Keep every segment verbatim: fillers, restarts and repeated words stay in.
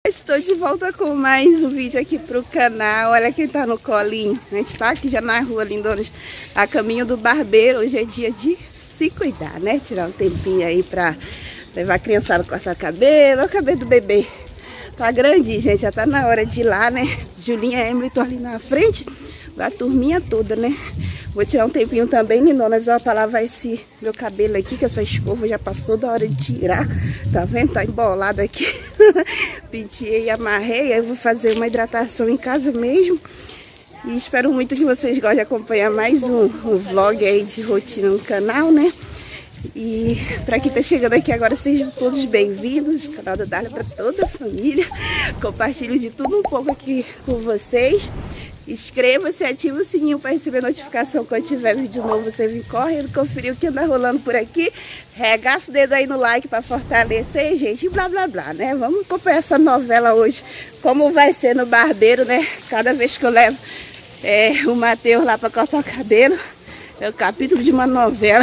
Estou de volta com mais um vídeo aqui pro canal. Olha quem tá no colinho. A gente tá aqui já na rua, lindonas, a caminho do barbeiro. Hoje é dia de se cuidar, né? Tirar um tempinho aí pra levar a criançada a cortar o cabelo. Olha o cabelo do bebê. Tá grande, gente. Já tá na hora de ir lá, né? Julinha e Emily estão ali na frente. A turminha toda, né? Vou tirar um tempinho também, lindonas, ó, pra lavar esse meu cabelo aqui, que essa escova já passou da hora de tirar. Tá vendo? Tá embolado aqui. Penteei e amarrei. Aí eu vou fazer uma hidratação em casa mesmo. E espero muito que vocês gostem de acompanhar mais um, um vlog aí de rotina no canal, né? E pra quem tá chegando aqui agora, sejam todos bem-vindos. Canal da Darla pra toda a família. Compartilho de tudo um pouco aqui com vocês. Inscreva-se, ativa o sininho para receber notificação quando tiver vídeo novo. Você vem correndo, conferir o que anda rolando por aqui. Regaça o dedo aí no like para fortalecer, gente. E blá, blá, blá, né? Vamos acompanhar essa novela hoje. Como vai ser no barbeiro, né? Cada vez que eu levo é, o Matheus lá para cortar o cabelo, é o capítulo de uma novela.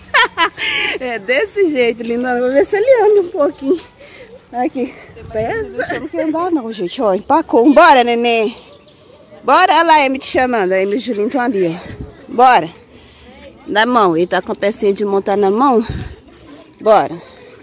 É desse jeito, linda. Vou ver se ele anda um pouquinho. Aqui. Pensa. Você não quer andar não, gente. Ó, empacou. Bora, neném. Bora, olha lá, a Amy te chamando. A Amy e o Julinho estão ali, ó. Bora. Na mão. Ele tá com a pecinha de montar na mão. Bora.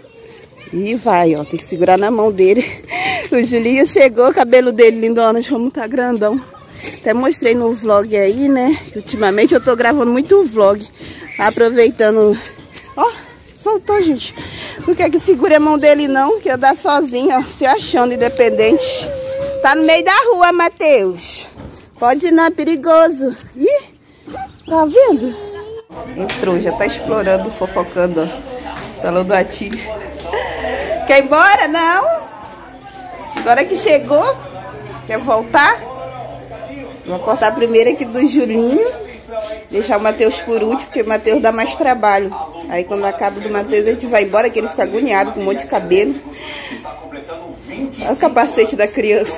E vai, ó. Tem que segurar na mão dele. O Julinho chegou, o cabelo dele, lindona. Como tá grandão. Até mostrei no vlog aí, né? Ultimamente eu tô gravando muito vlog. Aproveitando. Ó, soltou, gente. Não quer que segure a mão dele, não. Que andar sozinho, ó. Se achando independente. Tá no meio da rua, Matheus. Pode ir, não, é perigoso. Ih, tá vendo? Entrou, já tá explorando, fofocando, ó. Salão do Atílio. Quer ir embora? Não? Agora que chegou, quer voltar? Vou cortar primeiro aqui do Julinho. Deixar o Matheus por último, porque o Matheus dá mais trabalho. Aí quando acaba do Matheus, a gente vai embora, que ele fica agoniado com um monte de cabelo. Olha o capacete da criança.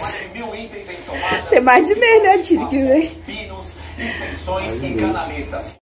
Tem mais de mês, né, Tito, que vem. Extensões e cananetas.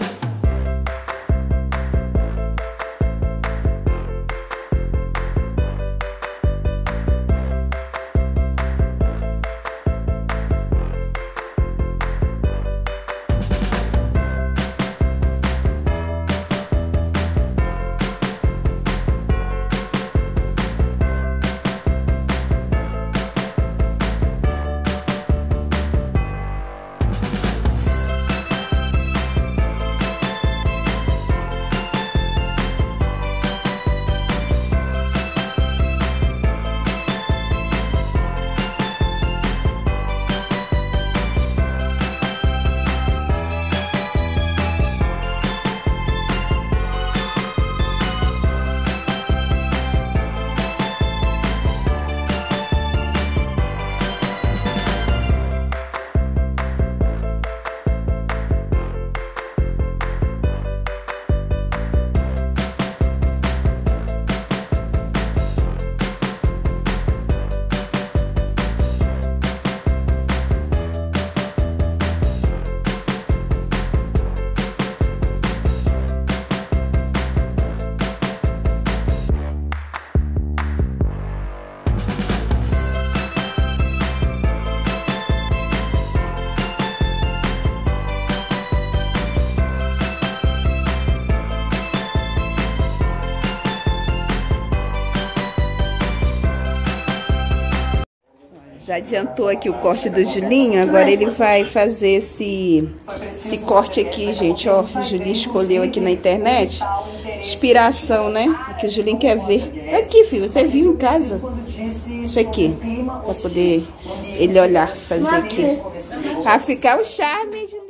Já adiantou aqui o corte do Julinho, agora ele vai fazer esse, esse corte aqui, gente, ó. O Julinho escolheu aqui na internet. Inspiração, né? Que o Julinho quer ver. Tá aqui, filho, você viu em casa? Isso aqui, pra poder ele olhar, fazer aqui. Pra ficar o charme, Julinho.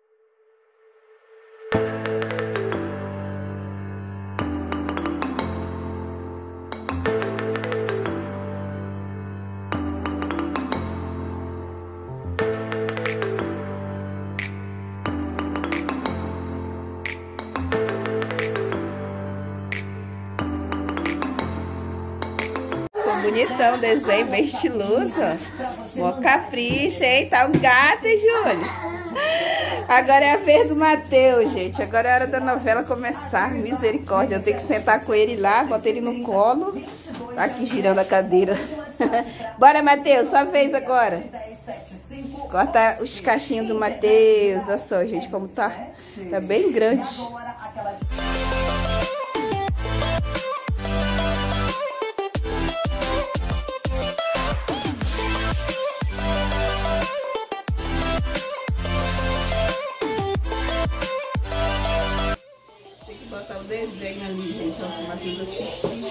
Bonitão, desenho bem estiloso, ó. Mó capricho, hein? Tá um gato, hein, Júlio? Agora é a vez do Matheus, gente. Agora é a hora da novela começar. Misericórdia. Eu tenho que sentar com ele lá, botar ele no colo. Tá aqui girando a cadeira. Bora, Matheus. Sua vez agora. Corta os cachinhos do Matheus. Olha só, gente, como tá. Tá bem grande. Botar o desenho ali, gente, ó, como assim assistir.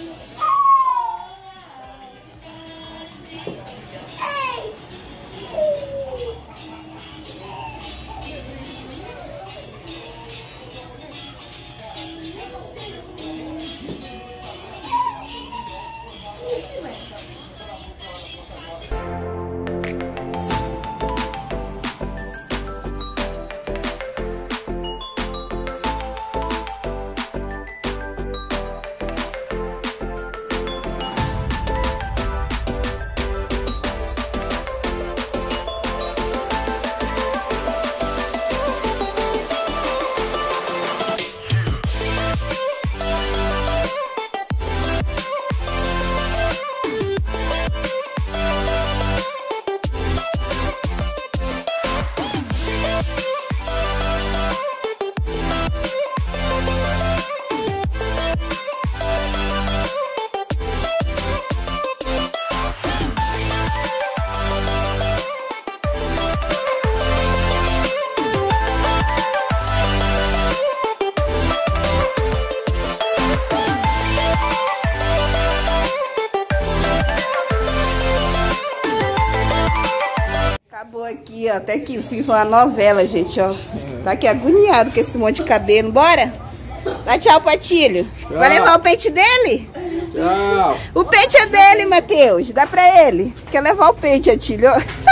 Acabou aqui, ó. Até que fiz uma novela, gente, ó. Tá aqui agoniado com esse monte de cabelo. Bora? Dá tchau, Patilho. Tchau. Vai levar o pente dele? Tchau. O pente é dele, Matheus. Dá pra ele. Quer levar o pente, Atilho?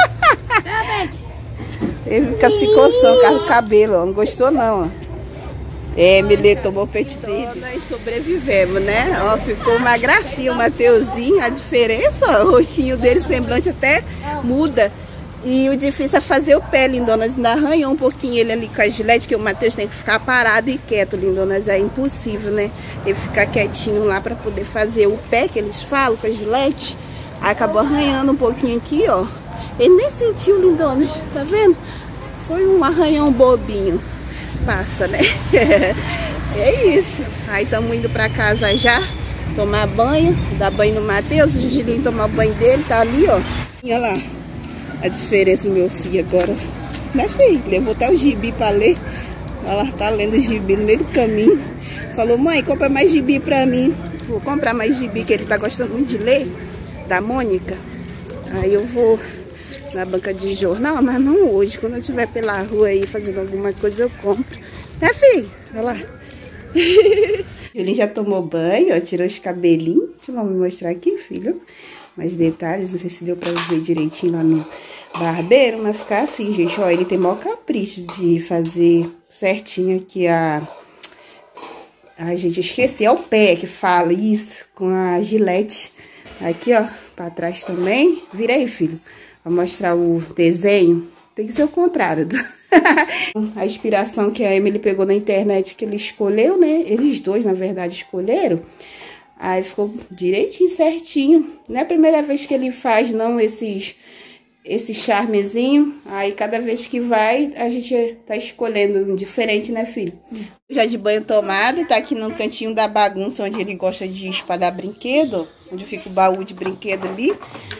Ele fica se coçando com o cabelo, ó. Não gostou, não, ó. É, Emily tomou o pente dele. Então, nós sobrevivemos, né? Ó, ficou uma gracinha o Mateuzinho. A diferença, ó, o rostinho dele, o semblante até muda. E o difícil é fazer o pé, lindonas. Ainda arranhou um pouquinho ele ali com a gilete, que o Matheus tem que ficar parado e quieto, lindonas. É impossível, né? Ele ficar quietinho lá pra poder fazer o pé, que eles falam, com a gilete. Aí acabou arranhando um pouquinho aqui, ó. Ele nem sentiu, lindonas. Tá vendo? Foi um arranhão bobinho. Passa, né? É isso. Aí estamos indo pra casa já. Tomar banho. Dar banho no Matheus. O Gigilinho tomar o banho dele. Tá ali, ó. Olha lá. A diferença do meu filho agora, né, filho? Levou até o gibi pra ler. Ela tá lendo o gibi no meio do caminho. Falou, mãe, compra mais gibi pra mim. Vou comprar mais gibi, que ele tá gostando muito de ler, da Mônica. Aí eu vou na banca de jornal, mas não hoje. Quando eu estiver pela rua aí fazendo alguma coisa, eu compro. Né, filho? Olha lá. Ele já tomou banho, ó, tirou os cabelinhos. Deixa eu me mostrar aqui, filho. Mais detalhes, não sei se deu pra ver direitinho lá no barbeiro, mas ficar assim, gente, ó, ele tem maior capricho de fazer certinho aqui a... Ai, gente, esqueci, é o pé que fala isso, com a gilete. Aqui, ó, pra trás também. Vira aí, filho, pra mostrar o desenho. Tem que ser o contrário. A inspiração que a Emily pegou na internet, que ele escolheu, né, eles dois, na verdade, escolheram. Aí ficou direitinho, certinho. Não é a primeira vez que ele faz, não, esses, esse charmezinho. Aí, cada vez que vai, a gente tá escolhendo diferente, né, filho? Hum. Já de banho tomado, tá aqui no cantinho da bagunça, onde ele gosta de espalhar brinquedo. Onde fica o baú de brinquedo ali.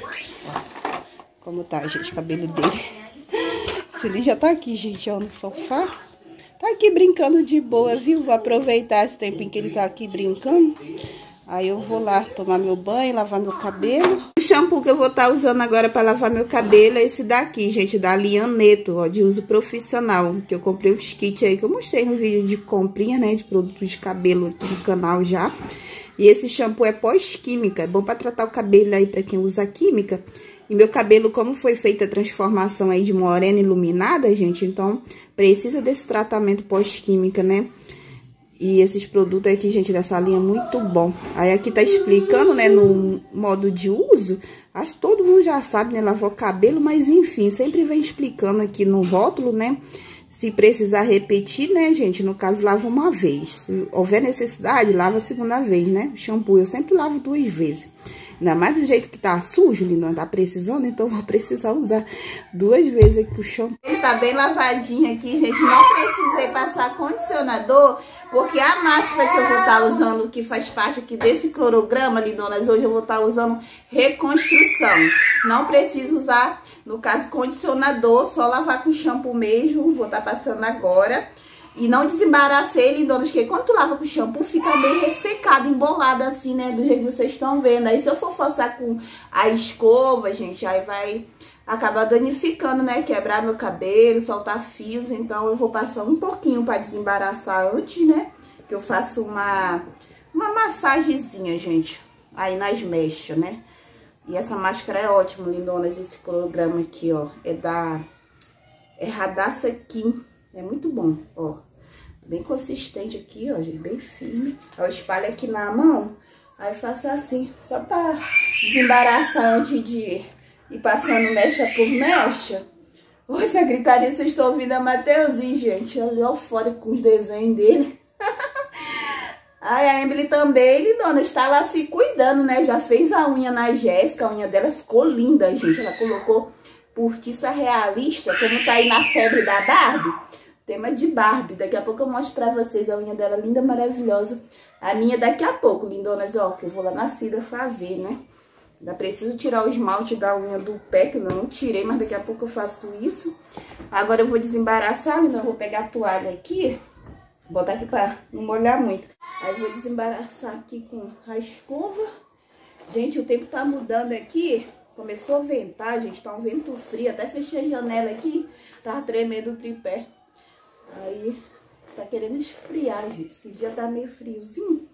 Como tá, gente, o cabelo dele. Ele já tá aqui, gente, ó, no sofá. Tá aqui brincando de boa, viu? Vou aproveitar esse tempinho que ele tá aqui brincando. Aí eu vou lá tomar meu banho, lavar meu cabelo. O shampoo que eu vou estar usando agora para lavar meu cabelo é esse daqui, gente, da Lianeto, ó, de uso profissional. Que eu comprei os kits aí que eu mostrei no vídeo de comprinha, né, de produtos de cabelo aqui no canal já. E esse shampoo é pós-química, é bom para tratar o cabelo aí para quem usa química. E meu cabelo, como foi feita a transformação aí de morena iluminada, gente, então precisa desse tratamento pós-química, né? E esses produtos aqui, gente, dessa linha, muito bom. Aí aqui tá explicando, né, no modo de uso, Acho que todo mundo já sabe, né, lavar o cabelo, mas enfim, sempre vem explicando aqui no rótulo, né? Se precisar repetir, né, gente, no caso, lava uma vez. Se houver necessidade, lava a segunda vez, né? O shampoo eu sempre lavo duas vezes. Ainda mais do jeito que tá sujo, lindona, tá precisando, então vou precisar usar duas vezes aqui o shampoo. Ele tá bem lavadinho aqui, gente. Não precisei passar condicionador, porque a máscara que eu vou estar usando, que faz parte aqui desse cronograma, lindonas, hoje eu vou estar usando reconstrução. Não preciso usar, no caso, condicionador, só lavar com shampoo mesmo. Vou estar passando agora. E não desembaracei, lindonas, porque quando tu lava com shampoo, fica bem ressecado, embolado assim, né? Do jeito que vocês estão vendo. Aí se eu for forçar com a escova, gente, aí vai acabar danificando, né? Quebrar meu cabelo, soltar fios. Então eu vou passar um pouquinho pra desembaraçar antes, né? Que eu faço uma, uma massagenzinha, gente, aí nas mechas, né? E essa máscara é ótima, lindonas. Esse programa aqui, ó, é da... é Radassa Kim. É muito bom, ó. Bem consistente aqui, ó, gente, bem firme. Eu espalho aqui na mão, aí faço assim, só pra desembaraçar antes de ir passando mecha por mecha. Ô, essa gritaria, vocês estão ouvindo a Mateuzinho, gente. Olha o fora com os desenhos dele. Ai, a Emily também, lindona, está lá se cuidando, né? Já fez a unha na Jéssica, a unha dela ficou linda, gente. Ela colocou postiça realista, como tá aí na febre da Barbie. Tema de Barbie. Daqui a pouco eu mostro pra vocês a unha dela linda, maravilhosa. A minha daqui a pouco, lindonas, ó, que eu vou lá na Cida fazer, né? Ainda preciso tirar o esmalte da unha do pé, que eu não tirei, mas daqui a pouco eu faço isso. Agora eu vou desembaraçar, lindona, eu vou pegar a toalha aqui, botar aqui pra não molhar muito. Aí eu vou desembaraçar aqui com a escova. Gente, o tempo tá mudando aqui. Começou a ventar, gente, tá um vento frio. Até fechei a janela aqui, tava tremendo o tripé. Aí, tá querendo esfriar, gente. Esse dia tá meio friozinho.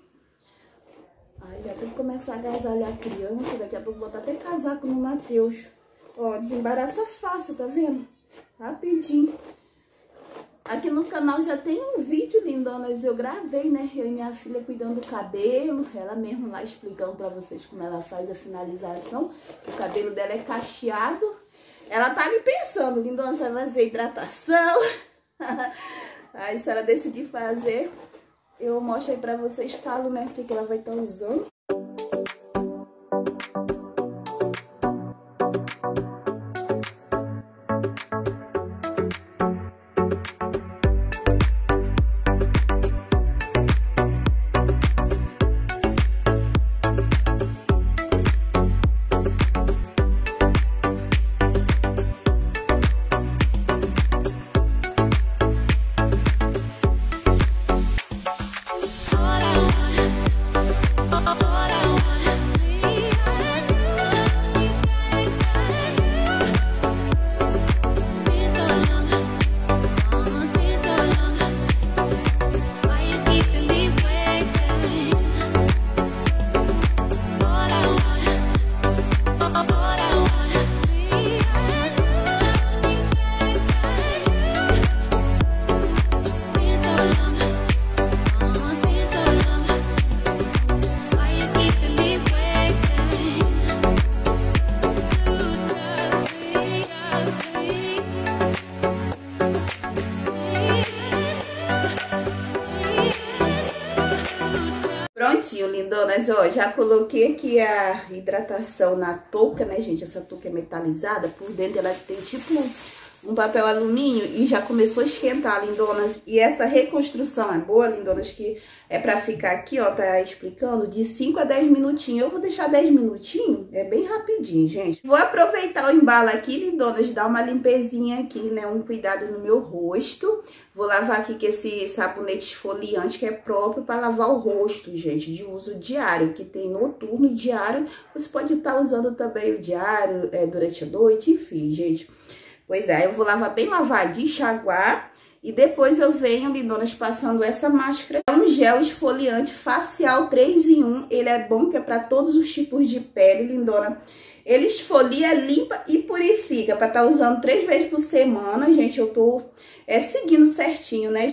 Aí, já tem que começar a agasalhar a criança. Daqui a pouco botar até casaco no Matheus. Ó, desembaraça fácil, tá vendo? Rapidinho. Aqui no canal já tem um vídeo, lindonas. Eu gravei, né? Eu e minha filha cuidando do cabelo. Ela mesmo lá explicando pra vocês como ela faz a finalização. O cabelo dela é cacheado. Ela tá ali pensando, lindona, vai fazer hidratação. Aí se ela decidir fazer, eu mostro aí pra vocês, falo, né, o que, que ela vai estar usando. Prontinho, lindonas, ó, já coloquei aqui a hidratação na touca, né, gente? Essa touca é metalizada, por dentro ela tem tipo um papel alumínio e já começou a esquentar, lindonas. E essa reconstrução é boa, lindonas, que é pra ficar aqui, ó, tá explicando, de cinco a dez minutinhos. Eu vou deixar dez minutinhos, é bem rapidinho, gente. Vou aproveitar o embalo aqui, lindonas, dar uma limpezinha aqui, né, um cuidado no meu rosto. Vou lavar aqui com esse sabonete esfoliante que é próprio para lavar o rosto, gente, de uso diário, que tem noturno e diário. Você pode estar usando também o diário é, durante a noite, enfim, gente. Pois é, eu vou lavar bem lavadinho, enxaguar. E depois eu venho, lindonas, passando essa máscara. É um gel esfoliante facial três em um. Ele é bom, que é para todos os tipos de pele, lindona. Ele esfolia, limpa e purifica. Para estar usando três vezes por semana, gente, eu tô é, seguindo certinho, né?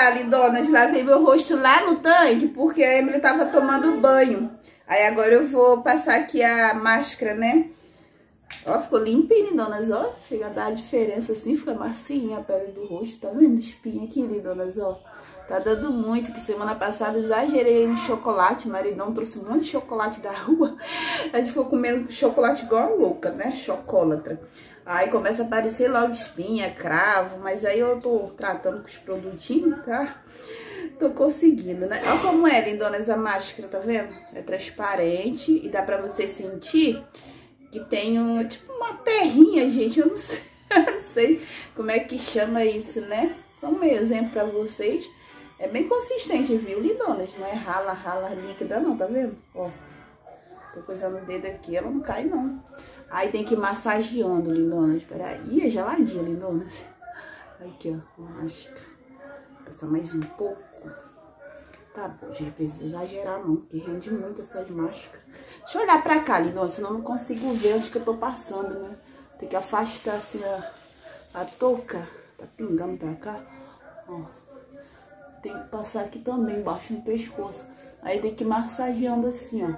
cá, lindonas, lavei meu rosto lá no tanque, porque a Emily tava tomando banho. Aí agora eu vou passar aqui a máscara, né? Ó, ficou limpinho, lindonas, ó. Chega a dar a diferença assim, fica macinha a pele do rosto. Tá vendo espinha aqui, lindonas, ó? Tá dando muito, que semana passada exagerei no chocolate. O maridão trouxe um monte de chocolate da rua. A gente ficou comendo chocolate igual a louca, né? Chocolatra. Aí começa a aparecer logo espinha, cravo. Mas aí eu tô tratando com os produtinhos, tá? Tô conseguindo, né? Olha como é, lindonas, a máscara, tá vendo? É transparente e dá pra você sentir que tem um, tipo uma terrinha, gente. Eu não sei, não sei como é que chama isso, né? Só um exemplo pra vocês. É bem consistente, viu, lindonas? Não é rala, rala líquida não, tá vendo? Ó, tô coisando o dedo aqui, ela não cai não. Aí tem que ir massageando, lindonas. Peraí, é geladinha, lindonas. Aqui, ó, máscara. Passar mais um pouco. Tá bom, gente, precisa exagerar não, porque rende muito essas máscaras. Deixa eu olhar pra cá, lindonas, senão eu não consigo ver onde que eu tô passando, né? Tem que afastar assim a, a touca. Tá pingando pra cá, ó. Tem que passar aqui também, embaixo no pescoço. Aí tem que ir massageando assim, ó.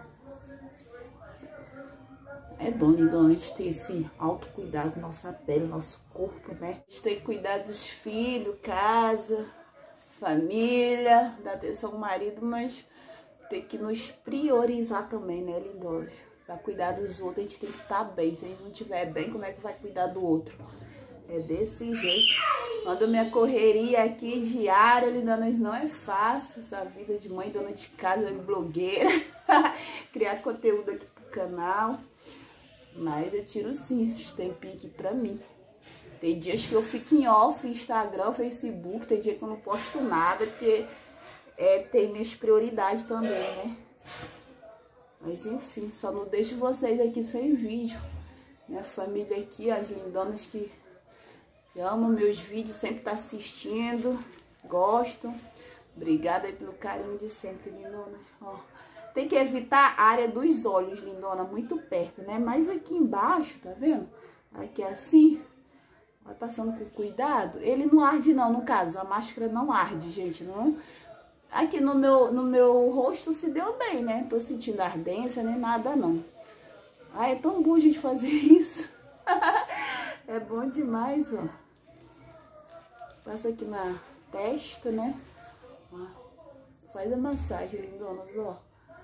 É bom, lindonas, a gente ter esse autocuidado com nossa pele, nosso corpo, né? A gente tem que cuidar dos filhos, casa, família, dar atenção ao marido, mas tem que nos priorizar também, né, lindonas? Pra cuidar dos outros, a gente tem que estar bem. Se a gente não estiver bem, como é que vai cuidar do outro? É desse jeito. Ando minha correria aqui diária, lindonas, não é fácil essa vida de mãe, dona de casa, blogueira. Criar conteúdo aqui pro canal. Mas eu tiro sim os tempinhos aqui pra mim. Tem dias que eu fico em off, Instagram, Facebook, tem dia que eu não posto nada, porque é, tem minhas prioridades também, né? Mas enfim, só não deixo vocês aqui sem vídeo. Minha família aqui, as lindonas que amam meus vídeos, sempre tá assistindo, gostam. Obrigada aí pelo carinho de sempre, lindonas. Ó, tem que evitar a área dos olhos, lindona, muito perto, né? Mas aqui embaixo, tá vendo? Aqui assim, vai passando com cuidado. Ele não arde não, no caso, a máscara não arde, gente, não. Aqui no meu, no meu rosto se deu bem, né? Tô sentindo ardência, nem nada não. Ah, é tão bom a gente fazer isso. É bom demais, ó. Passa aqui na testa, né? Ó. Faz a massagem, lindonas, ó.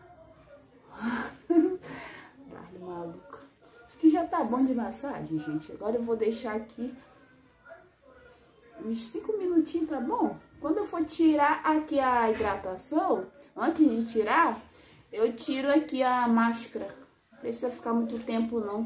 Dá-lhe maluco. Acho que já tá bom de massagem, gente. Agora eu vou deixar aqui uns cinco minutinhos, tá bom? Quando eu for tirar aqui a hidratação, antes de tirar, eu tiro aqui a máscara. Não precisa ficar muito tempo, não.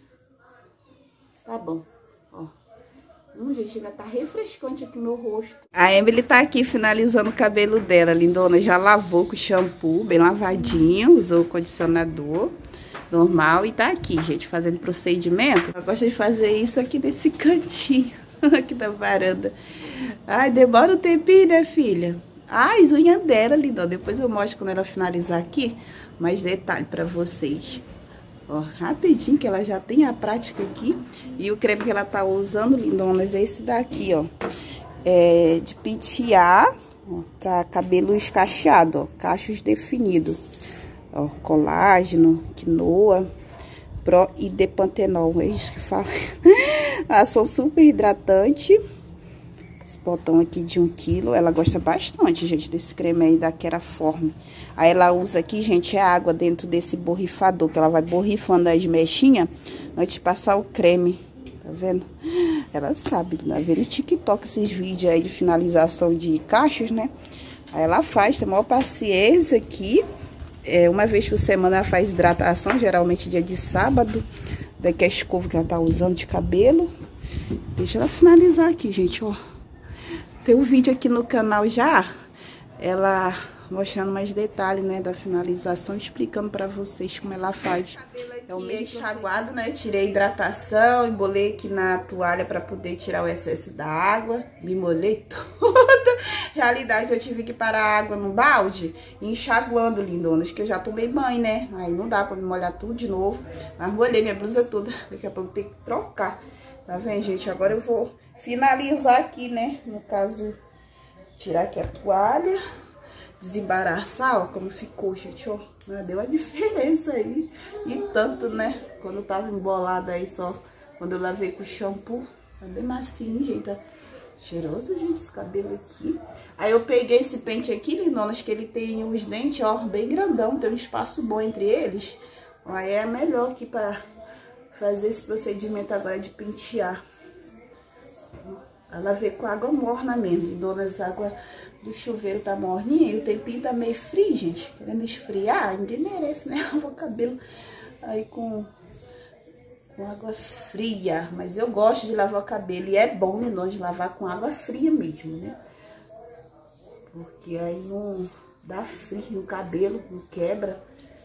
Tá bom, ó. Hum, gente, ainda tá refrescante aqui no rosto. A Emily tá aqui finalizando o cabelo dela, lindona. Já lavou com shampoo, bem lavadinho. Usou o condicionador normal e tá aqui, gente, fazendo procedimento. Ela gosta de fazer isso aqui nesse cantinho, aqui da varanda. Ai, demora um tempinho, né, filha? Ai, as unhas dela, lindona. Depois eu mostro quando ela finalizar aqui mais detalhe pra vocês. Ó, rapidinho, que ela já tem a prática aqui. E o creme que ela tá usando, lindonas, é esse daqui, ó. É de pentear, ó, pra cabelo escacheado, ó. Cachos definidos. Ó, colágeno, quinoa, pro e depantenol. É isso que fala. Ação super hidratante. Esse botão aqui de um quilo. Ela gosta bastante, gente, desse creme aí da Keraform. Aí ela usa aqui, gente, a água dentro desse borrifador, que ela vai borrifando as mechinhas antes de passar o creme. Tá vendo? Ela sabe, tá vendo no TikTok esses vídeos aí de finalização de cachos, né? Aí ela faz, tem a maior paciência aqui. É, uma vez por semana ela faz hidratação, geralmente dia de sábado. Daqui a escova que ela tá usando de cabelo. Deixa ela finalizar aqui, gente, ó. Tem um vídeo aqui no canal já, ela mostrando mais detalhes, né, da finalização, explicando pra vocês como ela faz. É o mesmo enxaguado, né, tirei a hidratação, embolei aqui na toalha pra poder tirar o excesso da água, me molhei toda. Realidade, eu tive que parar a água no balde, enxaguando, lindonas, que eu já tomei banho, né, aí não dá pra me molhar tudo de novo, mas molhei minha blusa toda, daqui a pouco tem que trocar, tá vendo, gente? Agora eu vou finalizar aqui, né, no caso, tirar aqui a toalha, desembaraçar, ó, como ficou, gente, ó. Deu a diferença aí. E tanto, né? Quando tava embolada aí só, quando eu lavei com shampoo, tá bem macio, gente, tá cheiroso, gente, esse cabelo aqui. Aí eu peguei esse pente aqui, lindonas, que ele tem os dentes, ó, bem grandão, tem um espaço bom entre eles. Aí é melhor aqui pra fazer esse procedimento agora de pentear. Ela veio com água morna mesmo, lindonas, a água do chuveiro tá morninha e o tempinho tá meio frio, gente, querendo esfriar, ninguém merece, né, lavar o cabelo aí com, com água fria, mas eu gosto de lavar o cabelo e é bom, lindonas, de lavar com água fria mesmo, né, porque aí não dá frio no cabelo, não quebra.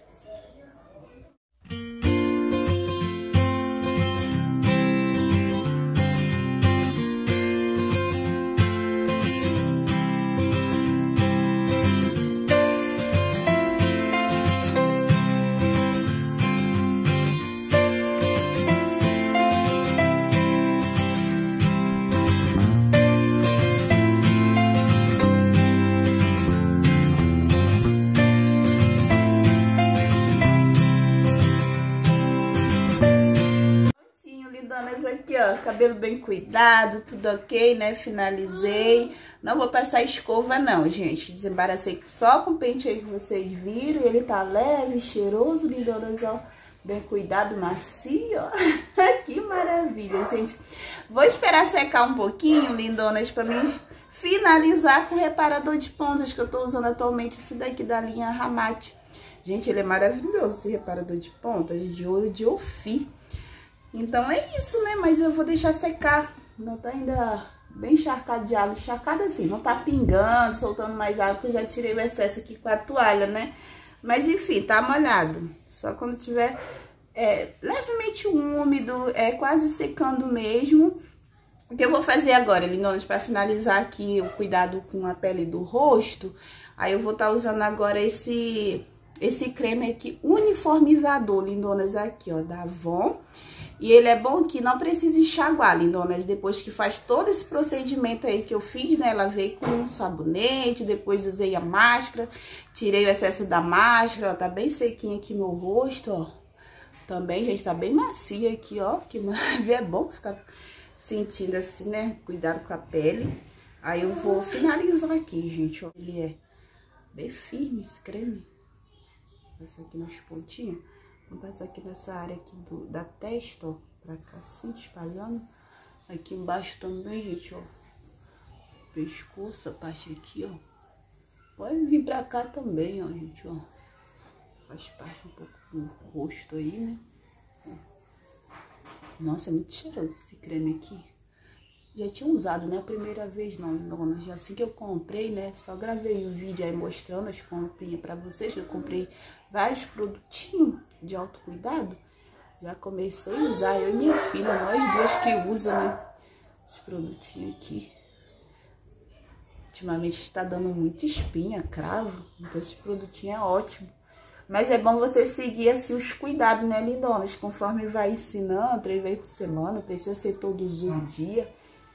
Aqui, ó, cabelo bem cuidado, tudo ok, né? Finalizei. Não vou passar escova, não, gente. Desembaracei só com o pente aí que vocês viram. Ele tá leve, cheiroso, lindonas, ó. Bem cuidado, macio, ó. Que maravilha, gente. Vou esperar secar um pouquinho, lindonas, pra mim finalizar com o reparador de pontas que eu tô usando atualmente. Esse daqui da linha Ramate. Gente, ele é maravilhoso, esse reparador de pontas de ouro de Ofi. Então é isso, né? Mas eu vou deixar secar. Não tá ainda bem encharcado de água. Encharcado assim, não tá pingando, soltando mais água, porque eu já tirei o excesso aqui com a toalha, né? Mas enfim, tá molhado. Só quando tiver é, levemente úmido, é quase secando mesmo. O que eu vou fazer agora, lindonas, para finalizar aqui o cuidado com a pele do rosto, aí eu vou estar tá usando agora esse, esse creme aqui, uniformizador, lindonas, aqui, ó, da Avon. E ele é bom que não precisa enxaguar, lindonas, depois que faz todo esse procedimento aí que eu fiz, né? Lavei com um sabonete, depois usei a máscara, tirei o excesso da máscara, ó, tá bem sequinho aqui meu rosto, ó. Também, gente, tá bem macia aqui, ó, que maravilha, é bom ficar sentindo assim, né? Cuidado com a pele. Aí eu vou finalizar aqui, gente, ó. Ele é bem firme, esse creme. Esse aqui nas pontinhas. Vou passar aqui nessa área aqui do, da testa, ó, pra cá assim, espalhando. Aqui embaixo também, gente, ó. Pescoço, a parte aqui, ó. Pode vir pra cá também, ó, gente, ó. Faz parte um pouco do rosto aí, né? Nossa, é muito cheiroso esse creme aqui. Já tinha usado, né? A primeira vez não, dona. Já assim que eu comprei, né? Só gravei o vídeo aí mostrando as comprinhas pra vocês. Eu comprei vários produtinhos de autocuidado. Já comecei a usar. Eu e minha filha, nós duas que usam, né? Os produtinhos aqui. Ultimamente está dando muita espinha, cravo. Então esse produtinho é ótimo. Mas é bom você seguir assim os cuidados, né, lindonas? Conforme vai ensinando, três vezes por semana. Precisa ser todos os dias.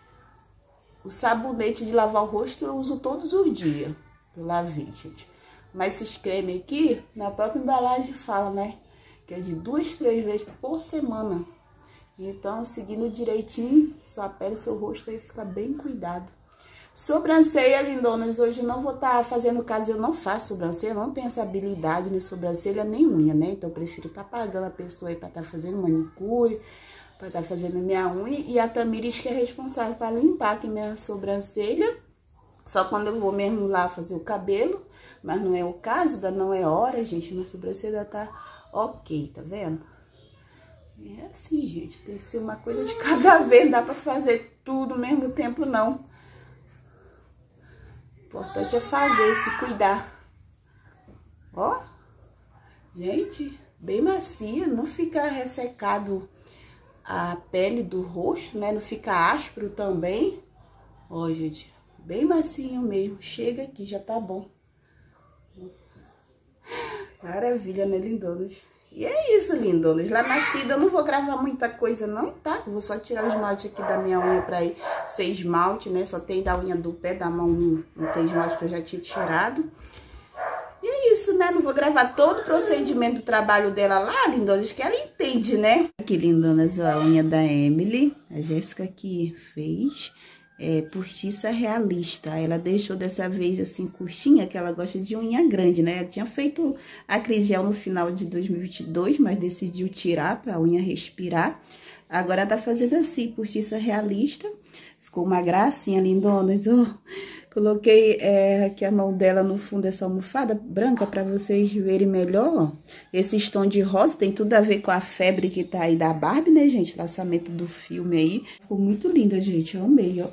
O sabonete de lavar o rosto eu uso todos os dias. Eu lavei, gente. Mas esses cremes aqui, na própria embalagem fala, né? Que é de duas, três vezes por semana. Então, seguindo direitinho, sua pele e seu rosto aí fica bem cuidado. Sobrancelha, lindonas, hoje eu não vou estar tá fazendo caso, eu não faço sobrancelha, eu não tenho essa habilidade de sobrancelha nem unha, né? Então, eu prefiro estar tá pagando a pessoa aí pra estar tá fazendo manicure, pra estar tá fazendo minha unha. E a Tamiris que é responsável para limpar aqui minha sobrancelha. Só quando eu vou mesmo lá fazer o cabelo, mas não é o caso, ainda não é hora, gente. Minha sobrancelha tá ok, tá vendo? É assim, gente, tem que ser uma coisa de cada vez, não dá pra fazer tudo ao mesmo tempo, não. O importante é fazer, se cuidar. Ó, gente, bem macia, não fica ressecado a pele do rosto, né? Não fica áspero também. Ó, gente, bem macinho mesmo. Chega aqui, já tá bom. Maravilha, né, lindonas? E é isso, lindonas. Lá na Cida eu não vou gravar muita coisa não, tá? Eu vou só tirar o esmalte aqui da minha unha pra ir ser esmalte, né? Só tem da unha do pé, da mão não, não tem esmalte que eu já tinha tirado. E é isso, né? Não vou gravar todo o procedimento do trabalho dela lá, lindonas, que ela entende, né? Aqui, lindonas, ó, a unha da Emily. A Jéssica que fez. É, postiça realista. Ela deixou dessa vez assim curtinha, que ela gosta de unha grande, né? Ela tinha feito acrigel no final de dois mil e vinte e dois, mas decidiu tirar para a unha respirar. Agora tá fazendo assim, postiça realista. Ficou uma gracinha, lindonas. Oh, coloquei é, aqui a mão dela no fundo dessa almofada branca para vocês verem melhor. Esse tom de rosa tem tudo a ver com a febre que tá aí da Barbie, né, gente? Lançamento do filme aí. Ficou muito linda, gente. Eu amei, ó.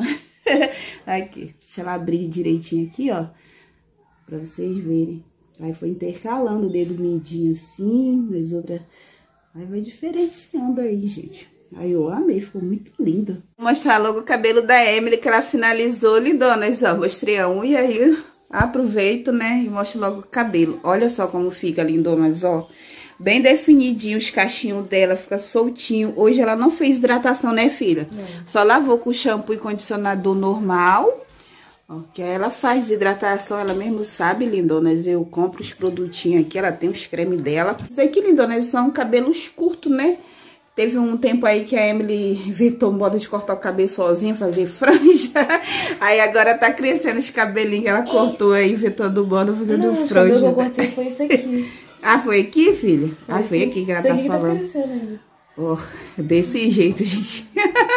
Aqui, deixa ela abrir direitinho aqui, ó. Pra vocês verem. Aí foi intercalando o dedo mindinho assim, as outras... Aí vai diferenciando aí, gente. Aí eu amei, ficou muito lindo. Vou mostrar logo o cabelo da Emily, que ela finalizou, lindonas, ó. Mostrei a unha e aí aproveito, né, e mostro logo o cabelo. Olha só como fica, lindonas, ó. Bem definidinho os cachinhos dela, fica soltinho. Hoje ela não fez hidratação, né, filha? Não. Só lavou com shampoo e condicionador normal. Ó, que aí ela faz desidratação, ela mesmo sabe, lindonas. Eu compro os produtinhos aqui, ela tem os cremes dela. Isso daqui, lindonas, são cabelos curtos, né? Teve um tempo aí que a Emily inventou moda de cortar o cabelo sozinha, fazer franja. Aí agora tá crescendo os cabelinhos que ela cortou aí, inventando moda, fazendo não, franja. O cabelo que eu cortei foi esse aqui. Ah, foi aqui, filha? Foi ah, foi aqui que ela tá aqui falando. Tá crescendo ainda. Oh, desse jeito, gente.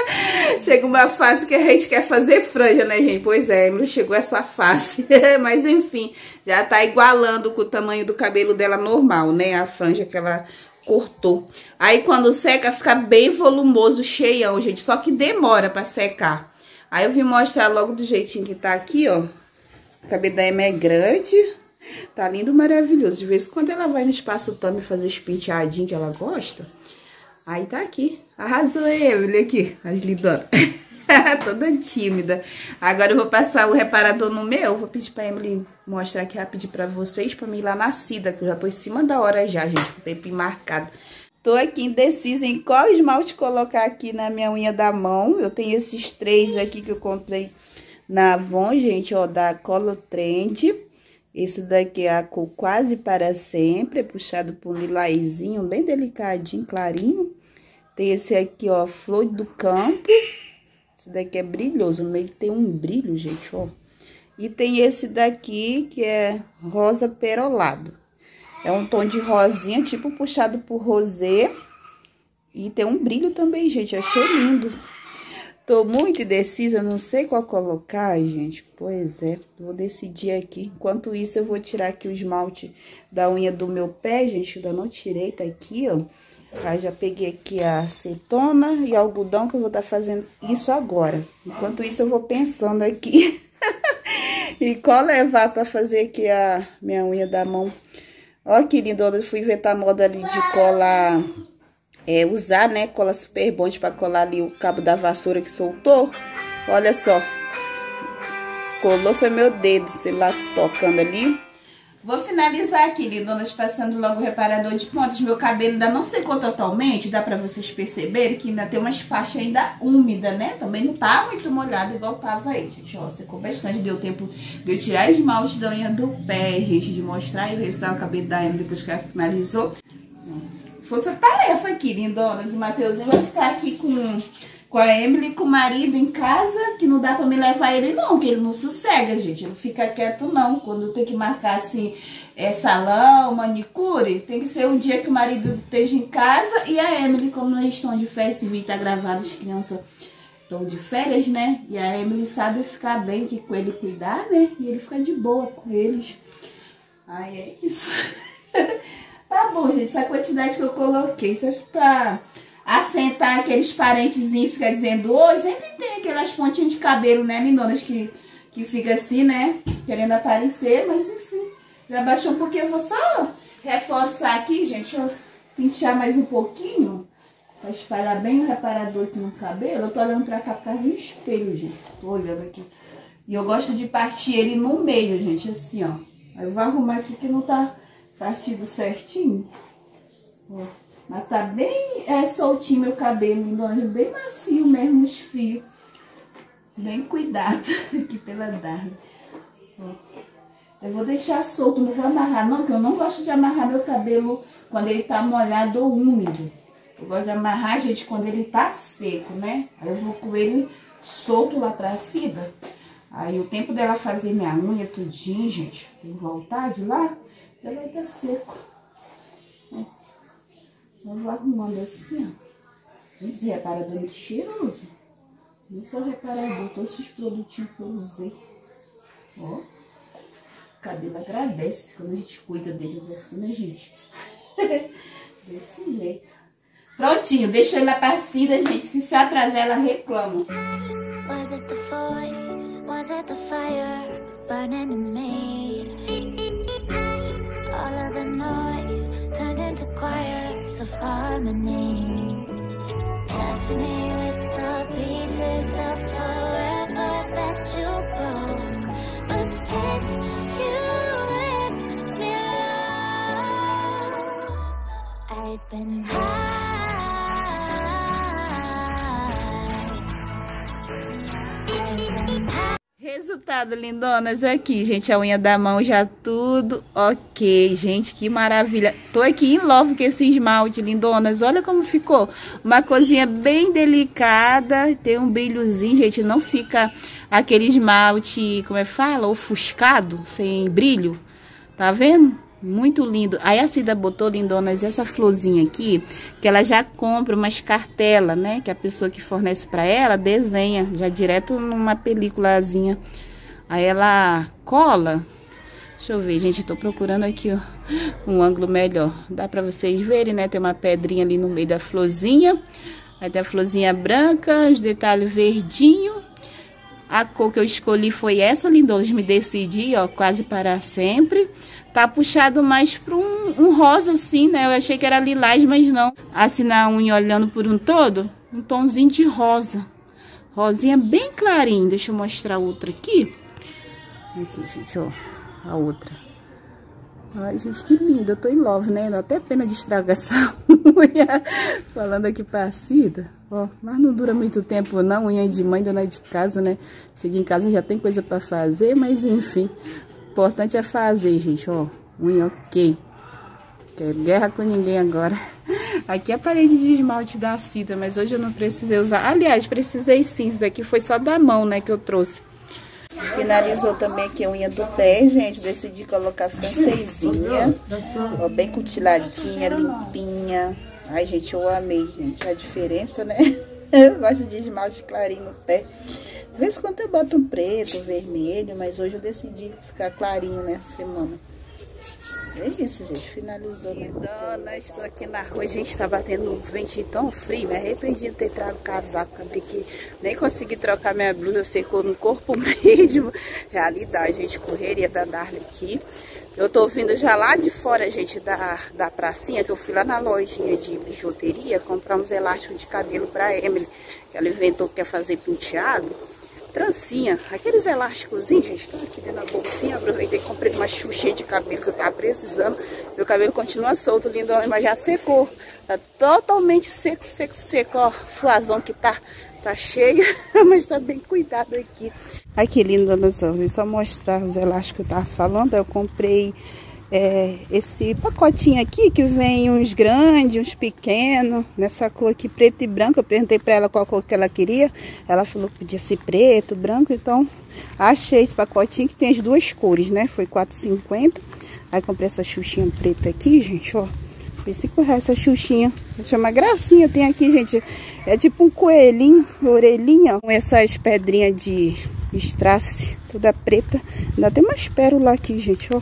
Chega uma fase que a gente quer fazer franja, né, gente? Pois é, Emily chegou essa fase. Mas, enfim, já tá igualando com o tamanho do cabelo dela normal, né? A franja que ela cortou. Aí, quando seca, fica bem volumoso, cheião, gente. Só que demora pra secar. Aí, eu vim mostrar logo do jeitinho que tá aqui, ó. O cabelo da Emily é grande. Tá lindo, maravilhoso. De vez em quando ela vai no espaço também fazer os penteadinhos que ela gosta. Aí tá aqui. Arrasou, Emily, aqui. As lindonas. Toda tímida. Agora eu vou passar o reparador no meu. Vou pedir pra Emily mostrar aqui rapidinho pra vocês. Pra mim ir lá na Cida, que eu já tô em cima da hora já, gente. Com o tempinho marcado. Tô aqui indecisa em qual esmalte colocar aqui na minha unha da mão. Eu tenho esses três aqui que eu comprei na Avon, gente, ó, da Color Trend. Esse daqui é a cor Quase Para Sempre, é puxado por um lilazinho, bem delicadinho, clarinho. Tem esse aqui, ó, Flor do Campo. Esse daqui é brilhoso, no meio tem um brilho, gente, ó. E tem esse daqui, que é Rosa Perolado. É um tom de rosinha, tipo puxado por rosé. E tem um brilho também, gente, achei lindo. Tô muito indecisa, não sei qual colocar, gente. Pois é, vou decidir aqui. Enquanto isso, eu vou tirar aqui o esmalte da unha do meu pé, gente. Ainda não tirei, tá aqui, ó. Aí, já peguei aqui a acetona e algodão, que eu vou estar fazendo isso agora. Enquanto isso, eu vou pensando aqui. E qual levar pra fazer aqui a minha unha da mão. Ó, que lindona, eu fui inventar a moda ali de colar... É, usar, né, cola super bond pra colar ali o cabo da vassoura que soltou. Olha só. Colou, foi meu dedo, sei lá, tocando ali. Vou finalizar aqui, lindonas, passando logo o reparador de pontas. Meu cabelo ainda não secou totalmente, dá pra vocês perceberem que ainda tem umas partes ainda úmidas, né? Também não tá muito molhado igual tava aí, gente. Ó, secou bastante, deu tempo de eu tirar o esmalte da unha do pé, gente, de mostrar aí o resultado do cabelo da Emily depois que ela finalizou. Força tarefa aqui, lindonas. O Mateuzinho vai ficar aqui com, com a Emily, com o marido em casa, que não dá pra me levar ele não, que ele não sossega, gente. Ele não fica quieto não. Quando tem que marcar assim, é, salão, manicure, tem que ser um dia que o marido esteja em casa. E a Emily, como eles estão de férias, esse vídeo tá gravado, as crianças estão de férias, né? E a Emily sabe ficar bem aqui com ele, cuidar, né? E ele fica de boa com eles. Ai, é isso. Tá bom, gente, essa quantidade que eu coloquei, só pra assentar aqueles parentezinhos que fica dizendo oi, sempre tem aquelas pontinhas de cabelo, né, lindonas, que, que fica assim, né, querendo aparecer, mas enfim, já baixou um pouquinho. Eu vou só reforçar aqui, gente, ó, pinchar mais um pouquinho, pra espalhar bem o reparador aqui no cabelo. Eu tô olhando pra cá por causa do espelho, gente, tô olhando aqui. E eu gosto de partir ele no meio, gente, assim, ó. Aí eu vou arrumar aqui que não tá... partido certinho. Ó, mas tá bem é, soltinho meu cabelo, lindonas, bem macio mesmo os fios. Bem cuidado aqui pela Darla. Ó. Eu vou deixar solto, não vou amarrar não, porque eu não gosto de amarrar meu cabelo quando ele tá molhado ou úmido. Eu gosto de amarrar, gente, quando ele tá seco, né? Aí eu vou com ele solto lá pra cima. Aí o tempo dela fazer minha unha tudinho, gente, e voltar de lá, já vai estar seco. Ó. Eu vou arrumando assim, ó. Gente, você repara, dando muito cheiroso. Nem só reparador, todos esses produtinhos que eu usei. Ó. O cabelo agradece quando a gente cuida deles assim, né, gente? Desse jeito. Prontinho, deixa ele lá pra cima, gente, que se atrasar ela reclama. Was it the voice? Was it the fire burning in me? All of the noise turned into choirs of harmony. Left me with the pieces of forever that you broke. But since I've been Resultado, lindonas, aqui, gente, a unha da mão já tudo ok, gente, que maravilha. Tô aqui em love com esse esmalte, lindonas, olha como ficou. Uma coisinha bem delicada, tem um brilhozinho, gente, não fica aquele esmalte, como é que fala, ofuscado, sem brilho, tá vendo? Muito lindo. Aí a Cida botou, lindonas, essa florzinha aqui, que ela já compra umas cartelas, né? Que a pessoa que fornece pra ela desenha já direto numa peliculazinha. Aí ela cola. Deixa eu ver, gente, tô procurando aqui, ó, um ângulo melhor. Dá pra vocês verem, né? Tem uma pedrinha ali no meio da florzinha. Aí tem a florzinha branca, os detalhes verdinho. A cor que eu escolhi foi essa, lindonas. Me decidi, ó, quase para sempre. Tá puxado mais para um, um rosa assim, né? Eu achei que era lilás, mas não. Assim na unha, olhando por um todo, um tomzinho de rosa. Rosinha bem clarinho. Deixa eu mostrar outra aqui. Aqui, gente, ó. A outra. Ai, gente, que linda. Eu tô em love, né? Dá até pena de estragar essa unha. Falando aqui pra Cida. Ó, mas não dura muito tempo não. Unha de mãe, dona de casa, né? Cheguei em casa, já tem coisa pra fazer, mas enfim. O importante é fazer, gente, ó. Unha ok. Quero guerra com ninguém agora. Aqui é a parede de esmalte da Cida, mas hoje eu não precisei usar. Aliás, precisei sim. Isso daqui foi só da mão, né, que eu trouxe. Finalizou também aqui a unha do pé, gente. Decidi colocar francesinha. Ó, bem cutiladinha, limpinha. Ai, gente, eu amei, gente. A diferença, né? Eu gosto de esmalte clarinho no pé. De vez em quando eu boto um preto, um vermelho, mas hoje eu decidi ficar clarinho nessa semana. É isso, gente. Finalizou, né? Dona, estou aqui na rua, gente, tá batendo um ventinho tão frio. Me arrependi de ter trago casaco, porque nem consegui trocar minha blusa, secou no corpo mesmo. Realidade, gente, correria da Darla aqui. Eu tô vindo já lá de fora, gente, da, da pracinha, que eu fui lá na lojinha de bijuteria comprar uns elásticos de cabelo pra Emily. Ela inventou que quer fazer penteado. Trancinha, aqueles elásticozinhos, gente, estão aqui dentro da bolsinha. Aproveitei e comprei uma xuxinha de cabelo que eu tava precisando. Meu cabelo continua solto, lindo, mas já secou. Tá totalmente seco, seco, seco, ó. Fluazão que tá, tá cheio, mas tá bem cuidado aqui. Aqui, lindo, vou só mostrar os elásticos que eu tava falando. Eu comprei é, esse pacotinho aqui, que vem uns grandes, uns pequenos, nessa cor aqui, preto e branco. Eu perguntei pra ela qual cor que ela queria. Ela falou que podia ser preto, branco, então achei esse pacotinho que tem as duas cores, né? Foi quatro reais e cinquenta centavos. Aí comprei essa xuxinha preta aqui, gente, ó. Foi cinco reais essa xuxinha. Chama gracinha. Tem aqui, gente, é tipo um coelhinho, orelhinha, com essas pedrinhas de strass, toda preta. Ainda tem umas pérolas aqui, gente, ó.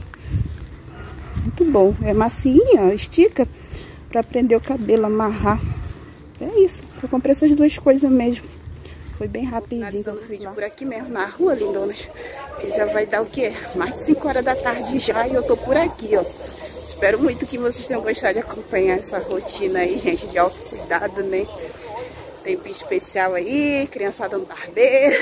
Muito bom. É massinha, estica pra prender o cabelo, amarrar. É isso. Só comprei essas duas coisas mesmo. Foi bem rapidinho. Finalizando o vídeo por aqui mesmo, na rua, lindonas. Que já vai dar o quê? Mais de cinco horas da tarde já e eu tô por aqui, ó. Espero muito que vocês tenham gostado de acompanhar essa rotina aí, gente, de autocuidado, né? Tempo especial aí, criançada no barbeiro.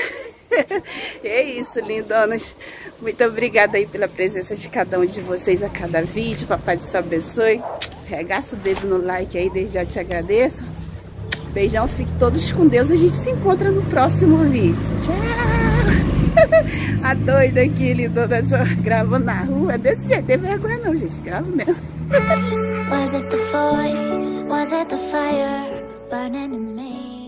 É isso, lindonas. Muito obrigada aí pela presença de cada um de vocês a cada vídeo. Papai te abençoe. Regaça o dedo no like aí, desde já te agradeço. Beijão, fiquem todos com Deus. A gente se encontra no próximo vídeo. Tchau! A doida aqui, lindona, só gravando na rua. Desse jeito, tem vergonha não, gente. Gravo mesmo. Was it the voice? Was it the fire burning in me?